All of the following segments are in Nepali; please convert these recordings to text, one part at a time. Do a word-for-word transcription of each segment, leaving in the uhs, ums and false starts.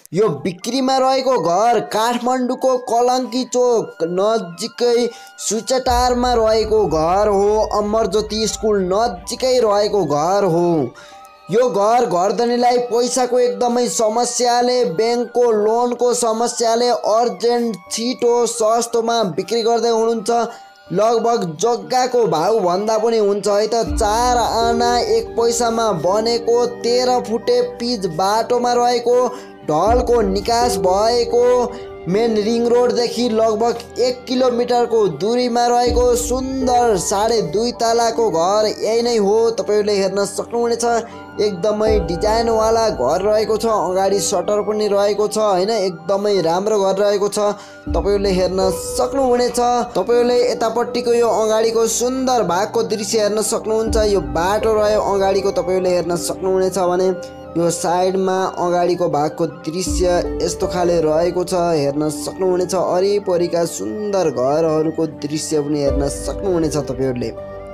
यो बिक्रीमा रहेको घर काठमाडौँको कलङ्की चोक नजिकै सुचटारमा रहेको घर हो। अमरज्योति स्कुल नजिकै रहेको घर हो। यो घर घरधनीलाई पैसाको एकदमै समस्याले, ब्याङ्कको लोनको समस्याले अर्जेन्ट छिटो सस्तोमा बिक्री गर्दै हुनुहुन्छ। लगभग जग्गाको भाउ भन्दा पनि हुन्छ है त। चार आना एक पैसामा बनेको तेह्र फुटे पिच बाटोमा रहेको, ढलको निकास भएको, मेन रिङ रोडदेखि लगभग एक किलोमिटरको दूरीमा रहेको सुन्दर साढे दुई तलाको घर यही नै हो। तपाईँहरूले हेर्न सक्नुहुनेछ, एकदमै डिजाइनवाला घर रहेको छ। अगाडि सटर पनि रहेको छ होइन, एकदमै राम्रो घर रहेको छ। तपाईँहरूले हेर्न सक्नुहुनेछ। तपाईँहरूले यतापट्टिको यो अगाडिको सुन्दर भागको दृश्य हेर्न सक्नुहुन्छ। यो बाटो रह्यो अगाडिको, तपाईँहरूले हेर्न सक्नुहुनेछ भने यो साइडमा अगाडिको भागको दृश्य यस्तो खाले रहेको छ, हेर्न सक्नुहुनेछ। वरिपरिका सुन्दर घरहरूको दृश्य पनि हेर्न सक्नुहुनेछ तपाईँहरूले।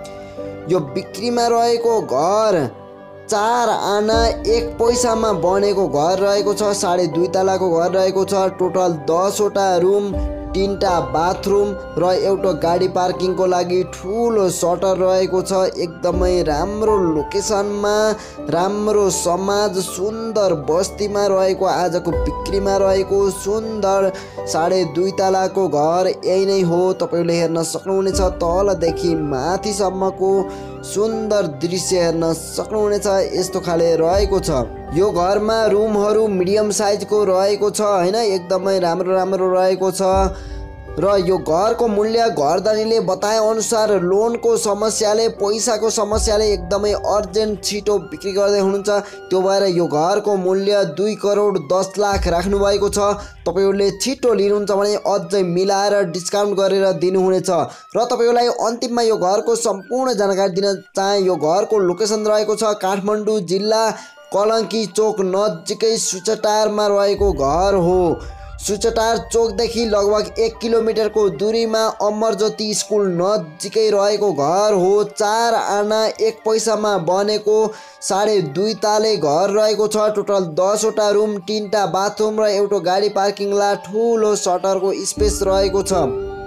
यो बिक्रीमा रहेको घर चार आना एक पैसामा बनेको घर रहेको छ। साढे दुई तलाको घर रहेको छ। टोटल दसवटा रुम, तीनटा बाथरुम र एउटा गाडी पार्किङको लागि ठुलो सटर रहेको छ। एकदमै राम्रो लोकेसनमा, राम्रो समाज, सुन्दर बस्तीमा रहेको आजको बिक्रीमा रहेको सुन्दर साढे दुई तलाको घर यही नै हो। तपाईँहरूले हेर्न सक्नुहुनेछ, तलदेखि माथिसम्मको सुन्दर दृश्य हेर्न सक्नुहुनेछ। यस्तो खाले रहेको छ। यो घरमा रुमहरू मिडियम साइजको रहेको छ होइन, एकदमै राम्रो राम्रो रहेको छ। र यो घरको मूल्य घरधनीले बताए अनुसार लोनको समस्याले, पैसाको समस्याले एकदमै अर्जेन्ट छिटो बिक्री गर्दै हुनुहुन्छ। त्यो भएर यो घरको मूल्य दुई करोड दस लाख राख्नु भएको छ। तपाईँहरूले छिटो लिनुहुन्छ भने अझै मिलाएर डिस्काउन्ट गरेर दिनुहुनेछ। र तपाईँहरूलाई अन्तिममा यो घरको सम्पूर्ण जानकारी दिन चाहे, यो घरको लोकेसन रहेको छ काठमाडौँ जिल्ला कलङ्की चोक नजिकै सुचटारमा रहेको घर हो। सुचटार चोकदेखि लगभग एक किलोमिटरको दूरीमा अमरज्योति स्कुल नजिकै रहेको घर हो। चार आना एक पैसामा बनेको साढे दुई ताले घर रहेको छ। टोटल दसवटा रुम, तीनटा बाथरुम र एउटा गाडी पार्किङला ठुलो सटरको स्पेस रहेको छ।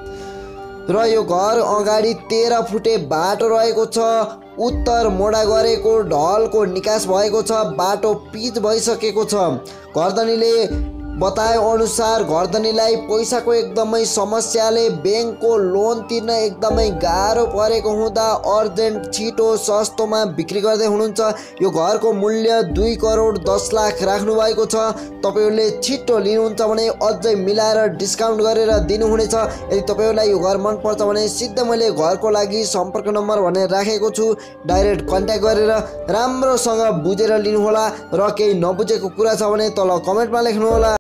र यो घर अगाडि तेह्र फुटे बाटो रहेको छ। उत्तर मोडा गरेको, ढलको निकास भएको छ, बाटो पिच भइसकेको छ। घरधनीले बताए अनुसार घरधनीलाई पैसाको एकदमै समस्याले, ब्याङ्कको लोन तिर्न एकदमै गाह्रो परेको हुँदा अर्जेन्ट छिटो सस्तोमा बिक्री गर्दै हुनुहुन्छ। यो घरको मूल्य दुई करोड दस लाख राख्नु भएको छ। तपाईँहरूले छिटो लिनुहुन्छ भने अझै मिलाएर डिस्काउन्ट गरेर दिनुहुनेछ। यदि तपाईँहरूलाई यो घर मनपर्छ भने सिधै मैले घरको लागि सम्पर्क नम्बर भनेर राखेको छु, डाइरेक्ट कन्ट्याक्ट गरेर राम्रोसँग बुझेर लिनुहोला। र केही नबुझेको कुरा छ भने तल कमेन्टमा लेख्नुहोला।